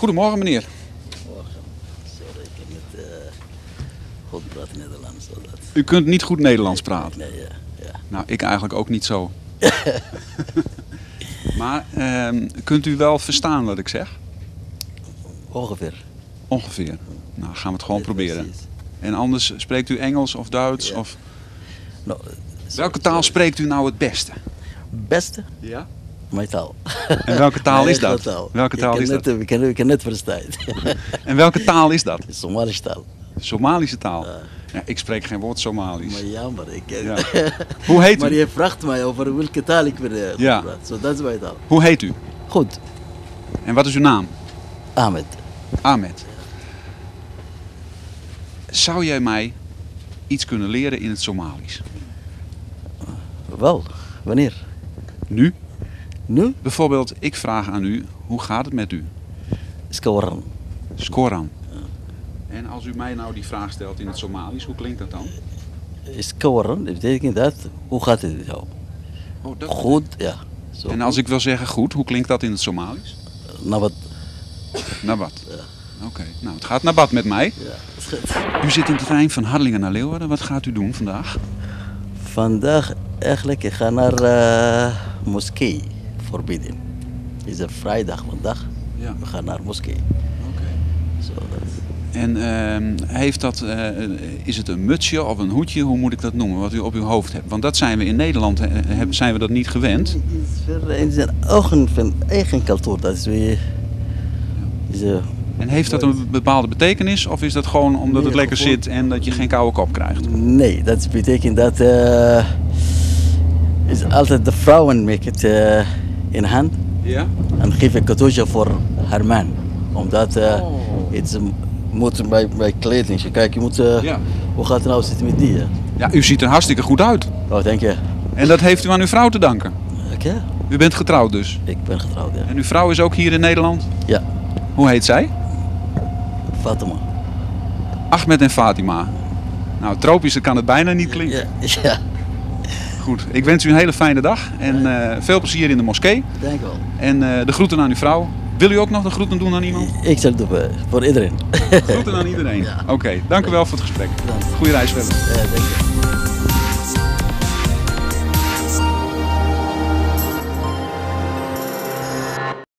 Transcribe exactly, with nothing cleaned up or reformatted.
Goedemorgen meneer. Morgen. Sorry, ik kan niet uh, goed praten Nederlands. Dat. U kunt niet goed Nederlands praten. Nee, ja. ja. Nou, ik eigenlijk ook niet zo. Maar uh, kunt u wel verstaan wat ik zeg? Ongeveer. Ongeveer. Nou, gaan we het gewoon Ja, proberen. precies. En anders spreekt u Engels of Duits? Ja. Of... No, sorry, Welke taal sorry. spreekt u nou het beste? Beste? Ja. Mijn taal. En welke taal Mijn is dat? eigen Taal. Welke taal ik is net, dat? Ik kan, ik kan net verstaan. En welke taal is dat? Somalische taal. Somalische taal. Ja. Ja, ik spreek geen woord Somalisch. Maar jammer. Ik, Ja. Hoe heet maar u? je vraagt mij over welke taal ik wil uh, Ja. praten. Zo, dat is mijn taal. Hoe heet u? Goed. En wat is uw naam? Ahmed. Ahmed. Zou jij mij iets kunnen leren in het Somalisch? Wel. Wanneer? Nu? Nu? Bijvoorbeeld, ik vraag aan u, hoe gaat het met u? Skawaran. Skoran. En als u mij nou die vraag stelt in het Somalisch, hoe klinkt dat dan? Skawaran, dat betekent dat. Hoe gaat het met jou? Oh, dat... Goed, ja. Zo En als ik wil zeggen goed, hoe klinkt dat in het Somalisch? Nou wat? Nabat. Ja. Oké, nou het gaat Nabat met mij. Ja, dat is goed. U zit in de trein van Harlingen naar Leeuwarden. Wat gaat u doen vandaag? Vandaag eigenlijk, ik ga naar uh, moskee voor bidden. Het is een vrijdag vandaag. Ja. We gaan naar moskee. Oké. Zo, dat is- En uh, heeft dat, uh, is het een mutsje of een hoedje, hoe moet ik dat noemen, wat u op uw hoofd hebt? Want dat zijn we in Nederland, uh, zijn we dat niet gewend. Het is voor in zijn ogen van eigen cultuur. Dat is weer. Is, uh, En heeft dat een bepaalde betekenis of is dat gewoon omdat Nee, het lekker gewoon- zit en dat je geen koude kop krijgt? nee, dat betekent dat. Uh, is altijd de vrouwen maken het uh, in hand. Ja? En geef een cadeautje voor haar man. Omdat uh, Oh. het moet bij, bij kleding. Kijk, je moet. Uh, Ja. Hoe gaat het nou zitten met die? Hè? Ja, u ziet er hartstikke goed uit. Oh, denk je? En dat heeft u aan uw vrouw te danken. Oké, U bent getrouwd dus. ik ben getrouwd, ja. En uw vrouw is ook hier in Nederland. Ja, Hoe heet zij? Fatima. Ahmed en Fatima. Nou, tropischer kan het bijna niet klinken. Ja, ja, Goed, ik wens u een hele fijne dag en uh, veel plezier in de moskee. denk wel. En uh, de groeten aan uw vrouw. Wil u ook nog de groeten doen aan iemand? Ik zal het doen uh, voor iedereen. Groeten aan iedereen. Ja. Oké, dank u wel voor het gesprek. Dank. Goeie reis verder. Ja, denk je.